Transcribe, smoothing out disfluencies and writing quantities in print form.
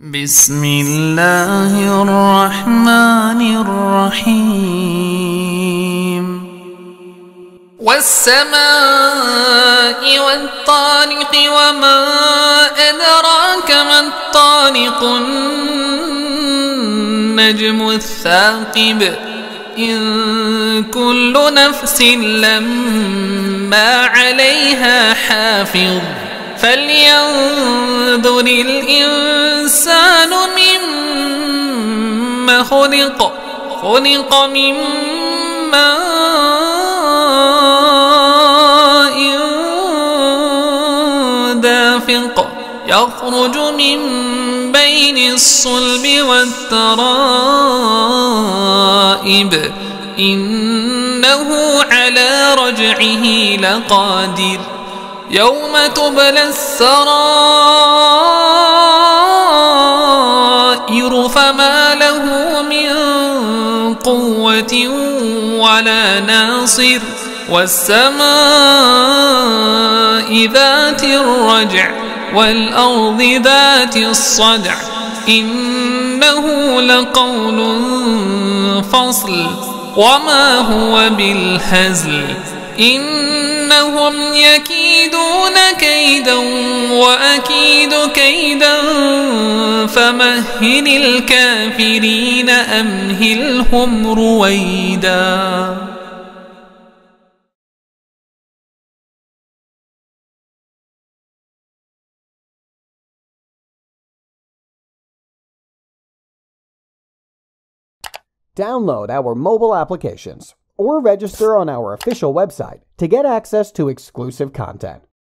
بسم الله الرحمن الرحيم والسماء والطارق وما أدراك ما الطارق النجم الثاقب إن كل نفس لما عليها حافظ فلينظر الإنسان مما خلق من ماء دافق يخرج من بين الصلب والترائب إنه على رجعه لقادر يوم تبلى السرائر فما له من قوة ولا ناصر والسماء ذات الرجع والأرض ذات الصدع إنه لقول فصل وما هو بالهزل إنهم يكيدون كيدا وأكيد كيدا فمهل الكافرين أمهلهم رويدا. Download our mobile applications or register on our official website to get access to exclusive content.